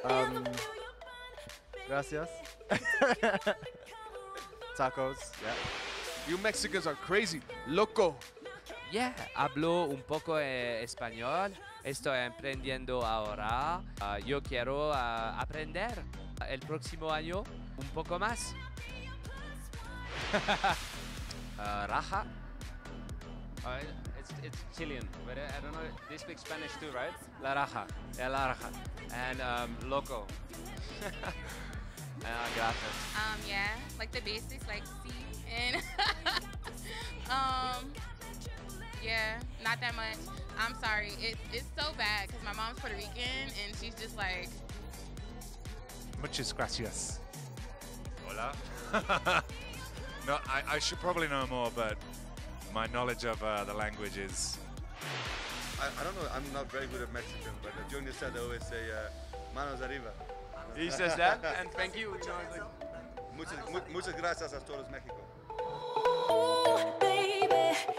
Gracias. Tacos, yeah. You Mexicans are crazy. Loco. Yeah, hablo un poco español. Estoy aprendiendo ahora. Yo quiero aprender el próximo año un poco más. Raja. It's Chilean, but I don't know. They speak Spanish too, right? La raja. Yeah, la raja. And loco. Gracias. Yeah, like the basics, like C and yeah, not that much. I'm sorry. It's so bad because my mom's Puerto Rican and she's just like. Muchas gracias. Hola. No, I should probably know more, but my knowledge of the language is... I don't know, I'm not very good at Mexican, but during the set they always say manos arriba. He says that, and thank you. You know, Muchas gracias a todos México.